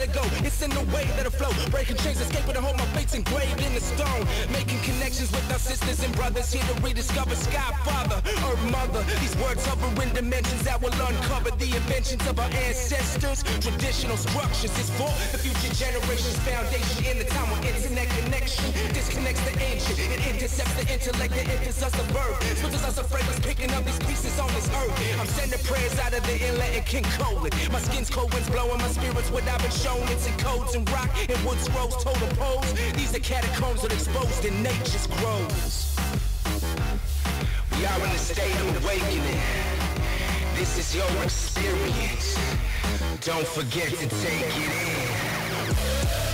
let it go. It's in the way that it flow. Breaking chains, escaping to hold my fate's engraved in the stone. Making connections with our sisters and brothers, here to rediscover Sky Father, Earth Mother. These words hover in dimensions that will uncover the inventions of our ancestors. Traditional structures is for the future generations. Foundation in the time when internet connection disconnects the ancient. It intercepts the intellect that enters us of birth. Switches us a fragrance, picking up these pieces on this earth. I'm sending prayers out of the inlet and King Colin. My skin's cold winds blowing my spirits what I've been shown. It's in codes and rock and wood scrolls, totem poles. These are catacombs that exposed in nature's groves. We are in a state of awakening. This is your experience. Don't forget to take it in.